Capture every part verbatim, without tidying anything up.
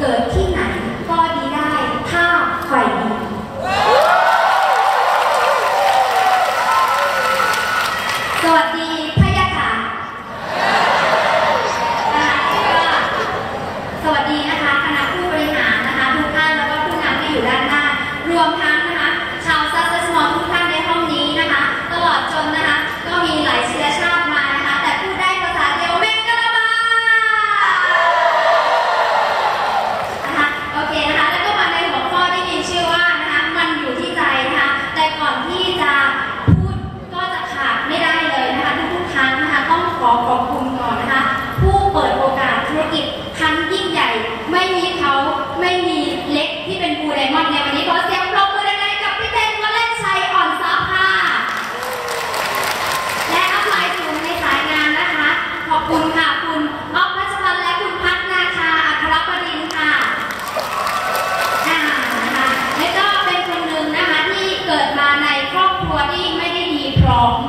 เกิดที่ไหนก็ดีได้ถ้าใฝ่ดีสวัสดีพะยะค่ะสวัสดีนะคะคณะผู้บริหารนะคะทุกท่านแล้วก็ผู้นำที่อยู่ด้านหน้ารวมทั้งนะคะชาวซัสเซสมอลทุกท่านในห้องนี้นะคะตลอดจนนะคะก็มีหลายเชื้อชาติมานะคะแต่พูดได้ภาษาเดียวเมกะลาบานะคะโอเคนะคะแล้วก็มาในหัวข้อที่มีชื่อว่านะคะมันอยู่ที่ใจนะคะแต่ก่อนที่จะพูดก็จะขาดไม่ได้เลยนะคะทุกๆครั้งนะคะต้องขอขอบคุณก่อนนะคะผู้เปิดโอกาสธุรกิจครั้งยิ่งใหญ่ไม่มีเขาไม่มีเล็กที่เป็นบูไดมอนด์ในวันนี้ขอเสียงปรบมือดังๆกับพี่เบนวลัญชัยอ่อนทรัพย์ค่ะและอัพไลน์สู่ในสายงานนะคะขอบคุณค่ะคุณอ๊อฟพัชพันธ์และคุณพัฒนาคาอัครบดินทร์ค่ะอ่านะคะและก็เป็นคนหนึ่งนะคะที่เกิดมาในครอบครัวที่ไม่ได้ดีพร้อม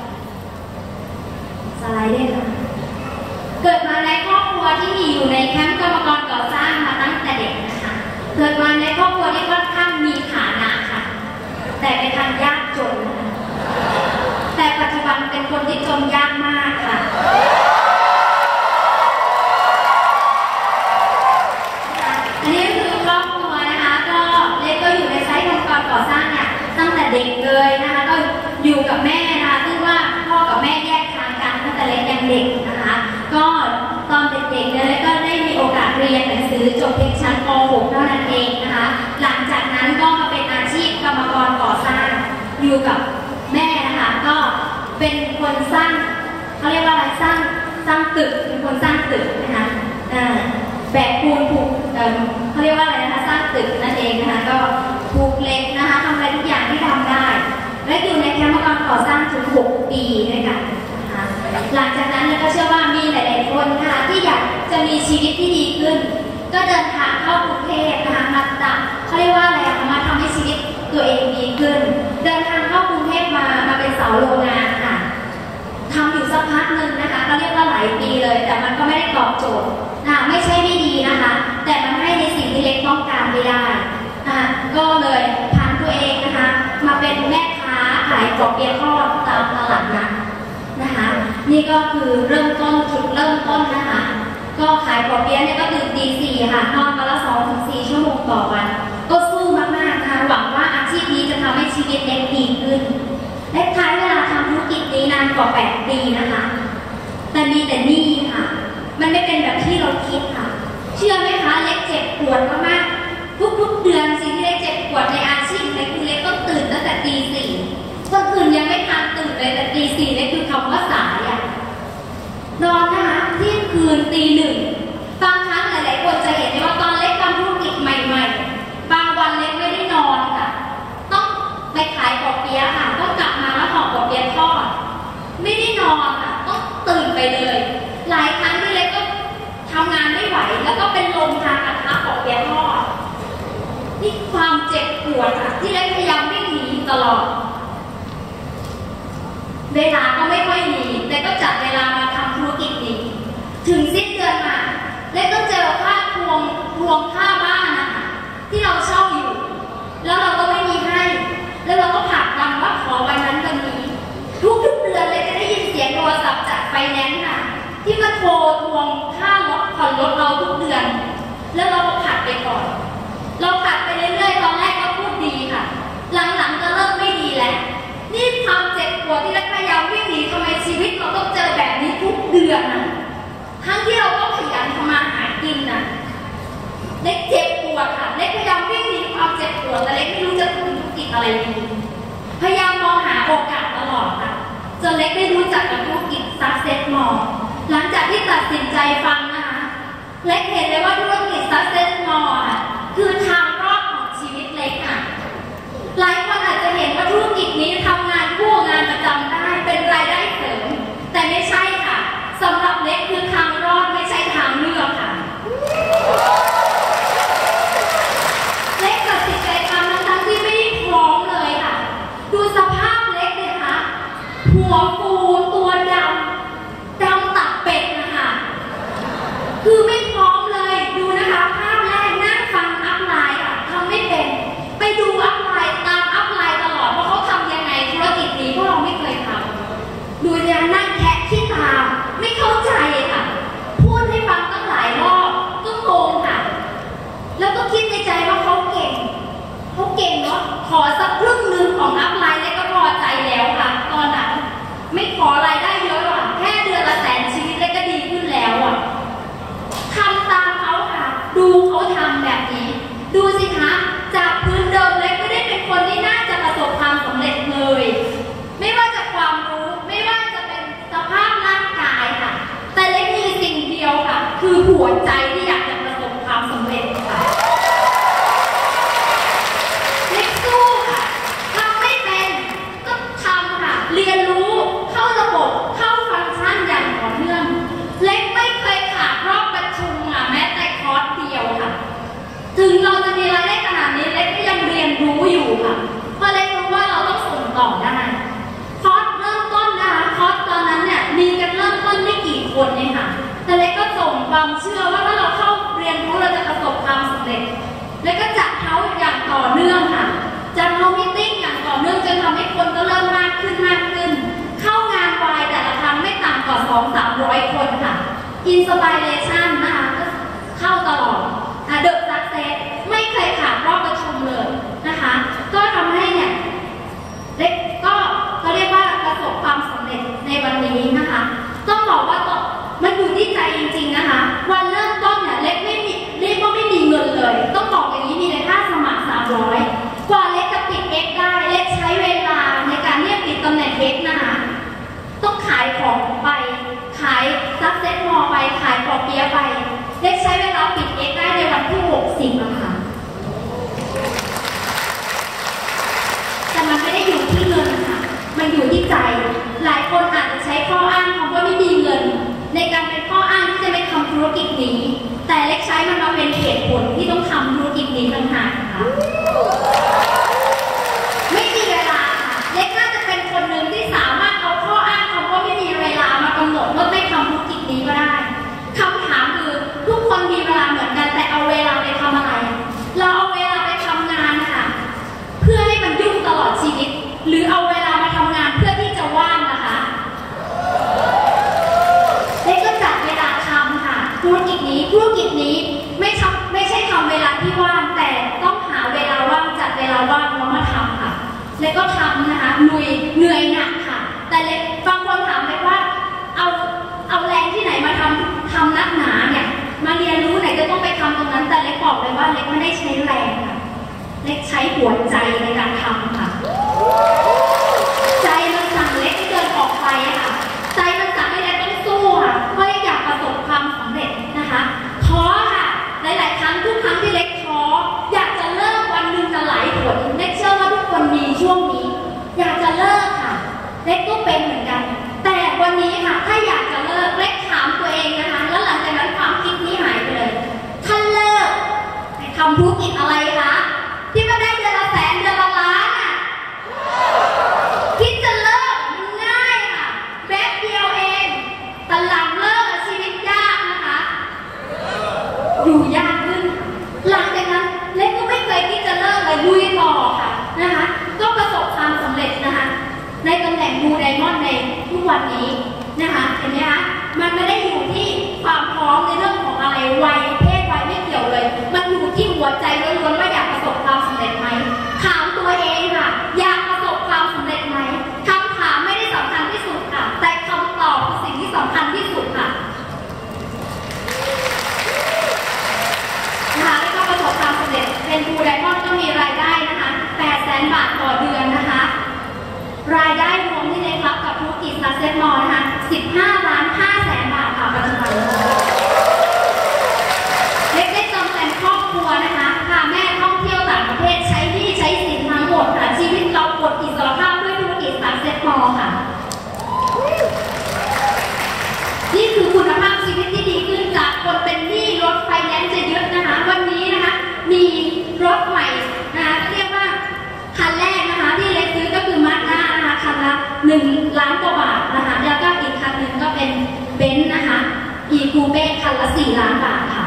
สไลด์ได้ค่ะเกิดมาในครอบครัวที่มีอยู่ในแคมป์กรรมกรก่อสร้างมาตั้งแต่เด็กนะคะเกิดมาในครอบครัวที่ค่อนข้างมีฐานะค่ะแต่เป็นทางยากจนแต่ปัจจุบันเป็นคนที่จนยากมากค่ะอันนี้คือครอบครัวนะคะก็เล็กก็อยู่ในไซต์กรรมกรก่อสร้างเนี่ยตั้งแต่เด็กเลยนะคะก็อยู่กับแม่นะคะซึ่งว่าพ่อกับแม่แยกทางกันตั้งแต่เล็กยังเด็กนะคะก็ตอนเด็กๆเนี่ยก็ได้มีโอกาสเรียนหนังสือจบเพียงชั้นป หก เท่านั้นเองนะคะหลังจากนั้นก็มาเป็นอาชีพกรรมกรก่อสร้างอยู่กับแม่นะคะก็เป็นคนสร้างเขาเรียกว่าอะไรสร้างสร้างตึกเป็นคนสร้างตึกนะคะแบกปูนผูกเขาเรียกว่าอะไรนะคะสร้างตึกนั่นเองนะคะก็ผูกเหล็กนะคะทำอะไรทุกอย่างที่ทำได้และอยู่ในแคมป์กรรมกรก่อสร้างถึงหกปีด้วยกันหลังจากนั้นเราก็เชื่อว่ามีหลายๆคนนะคะที่อยากจะมีชีวิตที่ดีขึ้นก็เดินทางเข้ากรุงเทพนะคะมาตัดเขาเรียกว่าอะไรมาทำให้ชีวิตตัวเองดีขึ้นเดินทางเข้ากรุงเทพมามาเป็นสาวโรงงานค่ะทำอยู่สักพักหนึ่งนะคะเขาเรียกว่าหลายปีเลยแต่มันก็ไม่ได้ตอบโจทย์นะไม่ใช่ไม่ดีนะคะแต่มันให้ในสิ่งที่เล็กต้องการไม่ได้อ่ะก็เลยผ่านตัวเองนะคะมาเป็นแม่ค้าขายกรอบเปี๊ยะทอดตามตลาดนัดนะคะนี่ก็คือเริ่มต้นจุดเริ่มต้นนะคะก็ขายปอเปี๊ยะเนี่ยก็คือตีสี่ค่ะนอนวันละสองถึงสี่ชั่วโมงต่อวันก็สู้มากๆค่ะหวังว่าอาชีพนี้จะทำให้ชีวิตเล็กดีขึ้นและท้ายเวลาทำธุรกิจนี้นานกว่าแปดปีนะคะแต่มีแต่หนี้ค่ะมันไม่เป็นแบบที่เราคิดค่ะเชื่อไหมคะเล็กเจ็บปวดมากๆทุกๆเดือนสิ่งที่เล็กเจ็บปวดในอาชีพเล็กคือเล็กต้องตื่นตั้งแต่ตีสี่คนอื่นยังไม่ทันตื่นเลยแต่ตีสี่เล็กคือคำว่าสายอะนอนนะคะเที่ยงคืนตีหนึ่งบางครั้งหลายๆคนจะเห็นได้ว่าตอนเล็กทำธุรกิจใหม่ๆบางวันเล็กไม่ได้นอนค่ะต้องไปขายปอเปี๊ยะค่ะต้องกลับมาแล้วห่อปอเปี๊ยะทอดไม่ได้นอนค่ะต้องตื่นไปเลยหลายครั้งที่เล็กก็ทำงานไม่ไหวแล้วก็เป็นลมทางกระทะปอเปี๊ยะทอดนี่ความเจ็บปวดค่ะที่เล็กพยายามวิ่งหนีตลอดเวลาก็ไม่ค่อยมีแต่ก็จัดเวลามาทำธุรกิจนี้ถึงสิ้นเดือนมาและก็เจอค่าทวงทวงค่าบ้านนะคะที่เราเช่าอยู่แล้วเราก็ไม่มีให้แล้วเราก็ผลักดันว่าขอวันนั้นวันนี้ทุกทุกเดือนเลยจะได้ยินเสียงโทรศัพท์จากไฟแนนซ์ค่ะที่มาโทรทวงค่ารถผ่อนรถเราทุกเดือนแล้วเราก็ผัดไปก่อนเราผัดไปเรื่อยๆตอนแรกก็พูดดีค่ะหลังๆจะเริ่มไม่ดีแล้วนี่ความเจ็บปวดที่เล็กพยายามวิ่งหนีทำไมชีวิตเราต้องเจอแบบนี้ทุกเดือนนะทั้งที่เราก็ขยันทำมาหากินนะเล็กเจ็บปวดค่ะเล็กพยายามวิ่งหนีความเจ็บปวดแต่เล็กไม่รู้จะทำธุรกิจอะไรดีพยายามมองหาโอกาสตลอดค่ะจนเล็กได้รู้จักกับธุรกิจ Success Mall หลังจากที่ตัดสินใจฟังนะคะเล็กเห็นเลยว่าธุรกิจ Success Mall ค่ะคือทางรอดของชีวิตเล็กค่ะหลายคนอาจจะเห็นว่าธุรกิจนี้ทำงานคู่งานประจำได้เป็นรายได้เสริมแต่ไม่ใช่ค่ะสำหรับเล็กคือทางรอดไม่ใช่ทางเลือกค่ะเล็กตัดสินใจทำทั้งที่ไม่ได้พร้อมเลยค่ะดูสภาพเล็กเลยค่ะหัวฟูตัวดำดำตัดเป็ดนะคะคือไม่พร้อมเลยดูนะคะภาพแรกอสักครึ่งหนึ่งของอัพไลน์เล็กก็พอใจแล้วค่ะตอนนั้นไม่ขอรายได้เยอะหรอกแค่เดือนละแสนชีวิตเล็กก็ดีขึ้นแล้วอ่ะทำตามเขาค่ะดูเขาทำแบบนี้ดูสิคะจากพื้นเดิมเล็กไม่ได้เป็นคนที่น่าจะประสบความสำเร็จเลยไม่ว่าจะความรู้ไม่ว่าจะเป็นสภาพร่างกายค่ะแต่เล็กมีสิ่งเดียวค่ะคือหัวใจที่อยากจะประสบความสำเร็จค่ะเล็กสู้ค่ะทำไม่เป็นก็ทำค่ะเรียนรู้เข้าระบบเข้าฟังก์ชันอย่างต่อเนื่องเล็กไม่เคยขาดรอบประชุมอ่ะแม้แต่คอร์สเดียวค่ะถึงเราจะมีรายได้ขนาดนี้เล็กก็ยังเรียนรู้อยู่ค่ะเพราะเล็กรู้ว่าเราต้องส่งต่อได้คอร์สเริ่มต้นนะคะคอร์สตอนนั้นเนี่ยมีกันเริ่มต้นไม่กี่คนเองค่ะแต่เล็กก็ส่งความเชื่อว่าถ้าเราเข้าเรียนรู้เราจะประสบความสำเร็จเล็กก็จัดเขาอย่างต่อเนื่องค่ะจัดเขามีติ้งอย่างต่อเนื่องจนทำให้คนก็เริ่มมากขึ้นมากขึ้นเข้างานวายแต่ละครั้งไม่ต่ำกว่าสองสามร้อยคนค่ะอินสปิเรชั่นนะคะก็เข้าตลอดเดอะซักเซสไม่เคยขาดรอบประชุมเลยนะคะก็ทำให้เนี่ยเล็กก็เขาเรียกว่าประสบความสำเร็จในวันนี้นะคะต้องบอกว่ามันอยู่ที่ใจจริงๆนะคะวันเริ่มต้นเนี่ยเล็กไม่มีเรียกว่าไม่มีเงินเลยต้องบอกอย่างนี้มีแต่ค่าสมัครสามร้อยกว่าเล็กจะปิด X ได้เล็กใช้เวลาในการที่จะปิดตำแหน่ง X นะคะต้องขายของไปขายซักเซ็ตมอไปขายปอเปียไปเล็กใช้เวลาปิด X ได้ในวันที่หกสิบนะคะแต่มันไม่ได้อยู่ที่เงินค่ะมันอยู่ที่ใจหลายคนอาจจะใช้ข้ออ้างคำว่าไม่มีเงินในการเป็นข้ออ้างที่จะไม่ทำธุรกิจนี้แต่เล็กใช้มันมาเป็นเหตุผลที่ต้องทำธุรกิจนี้ต่างหากค่ะไม่มีเวลาค่ะเล็กน่าจะเป็นคนหนึ่งที่สามารถเอาข้ออ้างคำว่าไม่มีเวลามากำหนดว่าไม่ทำธุรกิจนี้ก็ได้คำถามคือทุกคนมีเวลาเหมือนกันแต่เอาเวลาไปทำอะไรเราเอาเวลาไปทำงานนะคะเพื่อให้มันยุ่งตลอดชีวิตหรือเอาเวลามาทำงานเพื่อที่จะว่างนะคะเล็กก็จัดเวลาทำค่ะธุรกิจนี้ธุรกิจนี้ไม่ทำไม่ใช่ทำเวลาที่ว่างแต่ต้องหาเวลาว่างจัดเวลาว่างแล้วมาทำค่ะเล็กก็ทำนะคะลุยเหนื่อยหนักค่ะแต่เล็กบางคนถามเล็กว่าเอาเอาแรงที่ไหนมาทำทำนักหนาเนี่ยมาเรียนรู้ไหนจะต้องไปทำตรงนั้นแต่เล็กบอกเลยว่าเล็กไม่ได้ใช้แรงค่ะเล็กใช้หัวใจในการทำค่ะใจมันสั่งเล็กให้เดินออกไปค่ะใจมันสั่งให้เล็กต้องสู้ค่ะเพื่ออยากประสบความสำเร็จนะคะท้อค่ะหลายๆครั้งทุกครั้งที่เล็กท้ออยากจะเลิกวันหนึ่งจะหลายผลเล็กเชื่อว่าทุกคนมีช่วงนี้อยากจะเลิกค่ะเล็กก็เป็นเหมือนกันแต่วันนี้ค่ะถ้าอยากจะเลิกเล็กถามตัวเองนะคะแล้วหลังจากนั้นความคิดนี้หายไปเลยถ้าเลิกทำธุรกิจอะไรคะที่มันได้เดือนละแสนเดือนละล้านอ่ะคิดจะเลิกมันง่ายค่ะแป๊บเดียวเองแต่หลังเลิกชีวิตยากนะคะอยู่ยากขึ้นหลังจากนั้นเล็กก็ไม่เคยคิดจะเลิกเลยลุยต่อค่ะนะคะก็ประสบความสำเร็จนะคะในตำแหน่งบูไดมอนด์ในทุกวันนี้นะคะเห็นไหมคะมันไม่ได้อยู่ที่ความพร้อมในเรื่องของอะไรวัยเพศวัยไม่เกี่ยวเลยมันอยู่ที่หัวใจล้วนๆว่าอยากประสบความสำเร็จไหมถามตัวเองค่ะอยากประสบความสำเร็จไหมคำถามไม่ได้สำคัญที่สุดค่ะแต่คำตอบคือสิ่งที่สำคัญที่สุดค่ะนะคะแล้วก็ประสบความสำเร็จเป็นบูไดมอนด์ก็มีรายได้นะคะแปดแสนบาทต่อเดือนนะคะรายได้รวมที่เล็กรับกับธุรกิจซักเซ็ตมอลนะคะสิบห้าล้านห้าแสนบาทค่ะปัจจุบันเล็กได้จำเป็นครอบครัวนะคะพาแม่ท่องเที่ยวต่างประเทศใช้หนี้ใช้สินทั้งหมดค่ะชีวิตเราปลดอิสรภาพด้วยธุรกิจซักเซ็ตมอลค่ะนี่คือคุณภาพชีวิตที่ดีขึ้นจากคนเป็นหนี้รถไฟแนนซ์จะเยอะนะคะวันนี้นะคะมีรถใหม่นะคะเรียกว่าคันแรกนะคะที่เล็กซื้อก็คือมาสด้านะคะคันละหนึ่งล้านกว่าบาทนะคะแล้วก็อีกคันหนึ่งก็เป็นเบนซ์นะคะอีคูเป้คันละสี่ล้านบาทค่ะ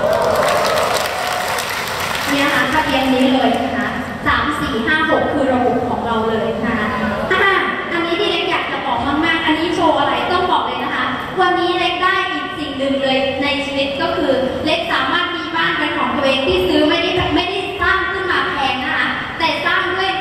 เนี่ยค่ะทะเบียนนี้เลยนะคะสามสี่ห้าหกคือระบบของเราเลยนะคะอันนี้ที่เล็กอยากจะบอกมากๆอันนี้โชว์อะไรต้องบอกเลยนะคะวันนี้เล็กได้อีกสิ่งหนึ่งเลยในชีวิตก็คือเล็กสามารถมีบ้านเป็นของตัวเองที่ซื้อไม่ได้ไม่ได้สร้างขึ้นมาแพงนะคะแต่สร้างด้วย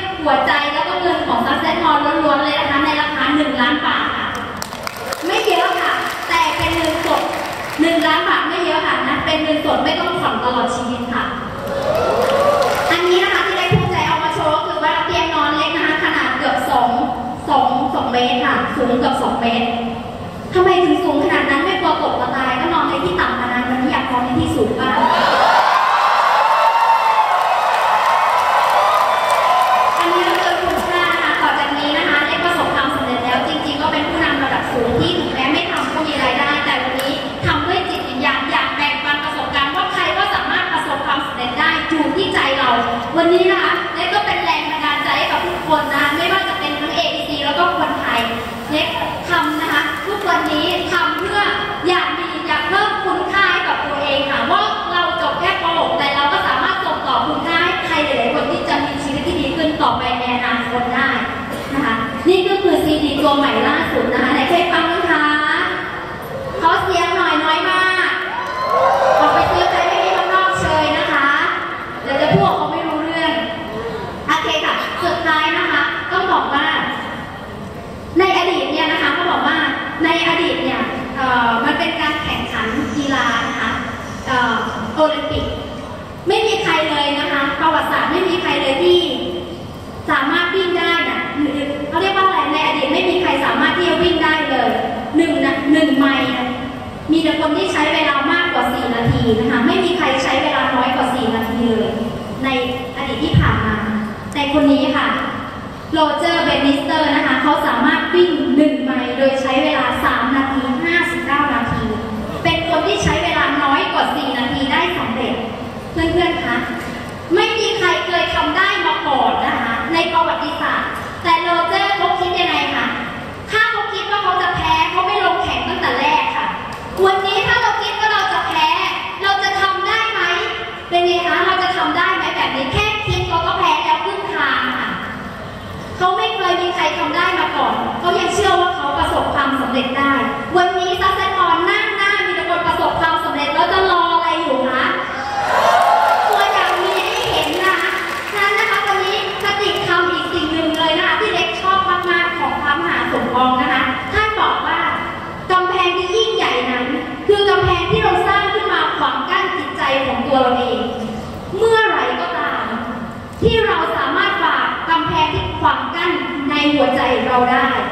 สูงเกือบสองเมตรทำไมถึงสูงขนาดนั้นไม่กลัวตกตายก็นอนในที่ต่ำมานานวันนี้อยากนอนในที่สูงบ้างอันนี้ก็คือคุณค่านะคะต่อจากนี้นะคะได้ประสบความสำเร็จแล้วจริงๆก็เป็นผู้นำระดับสูงที่ถึงแม้ไม่ทำก็มีรายได้แต่วันนี้ทำด้วยจิตวิญญาณอยากแบ่งปันประสบการณ์ว่าใครก็สามารถประสบความสำเร็จได้อยู่ที่ใจเราวันนี้นะคะและก็เป็นแรงบันดาลใจให้กับทุกคนนะไม่ว่าจะเป็นทั้ง เอ บี ซี แล้วก็คนไทยเล็กทำนะคะทุกวันนี้ทำเพื่ออยากมีอยากเพิ่มคุณค่าให้กับตัวเองค่ะว่าเราจบแค่ป หกแต่เราก็สามารถส่งต่อคุณค่าให้ใครหลายๆคนที่จะมีชีวิตที่ดีขึ้นต่อไปในอนาคตได้นะคะนี่ก็คือซีดีตัวใหม่ล่าสุดนะคะไหนเคยฟังไหมคะขอเสียงหน่อยน้อยมากออกไปซื้อใครไม่มีข้างนอกเชยนะคะเดี๋ยวจะพวกเขาไม่รู้เรื่องโอเคค่ะสุดท้ายนะคะต้องบอกว่าในอดีตเนี่ยนะคะเขาบอกว่าในอดีตเนี่ยมันเป็นการแข่งขันกีฬานะคะโอลิมปิกไม่มีใครเลยนะคะประวัติศาสตร์ไม่มีใครเลยที่สามารถวิ่งได้นะเขาเรียกว่าอะไรในอดีตไม่มีใครสามารถที่จะวิ่งได้เลยหนึ่งนะหนึ่งไมล์มีแต่คนที่ใช้เวลามากกว่าสี่นาทีนะคะไม่มีใครใช้เวลาน้อยกว่าสี่นาทีเลยในอดีตที่ผ่านมาแต่คนนี้ค่ะโรเจอร์เบนนิสเตอร์นะคะเขาสามารถวิ่งหนึ่งไมล์โดยใช้เวลาสามนาทีห้าสิบเก้านาทีเป็นคนที่ใช้เวลาน้อยกว่าสี่นาทีได้สำเร็จเพื่อนๆคะไม่มีใครเคยทำได้มาก่อนนะคะในประวัติศาสตร์แต่โรเจอร์เขาคิดยังไงคะถ้าเขาคิดว่าเขาจะแพ้เขาไม่ลงแข่งตั้งแต่แรกค่ะวันนี้ถ้าเราคิดว่าเราจะแพ้เราจะทำได้ไหมเป็นไงคะเราจะทำได้ไหมแบบนี้แค่คิดเขาก็แพ้แล้วครึ่งทางค่ะเขาไม่เคยมีใครทำได้มาก่อนเขายังเชื่อว่าเขาประสบความสำเร็จได้วันนี้ซัสเซนออนนั่งหน้ามีแต่คนประสบความสำเร็จแล้วจะรออะไรอยู่คะตัวอย่างมีให้เห็นนะคะนั้นนะคะวันนี้สติคำอีกสิ่งหนึ่งเลยนะคะที่เล็กชอบมากๆของพระมหาสมปองนะคะท่านบอกว่ากำแพงที่ยิ่งใหญ่นั้นคือกำแพงที่เราสร้างขึ้นมาขวางกั้นจิตใจของตัวเราเองเมื่อไหร่ก็ตามที่เราสามารถฝ่ากำแพงที่ขวางกั้นในหัวใจเราได้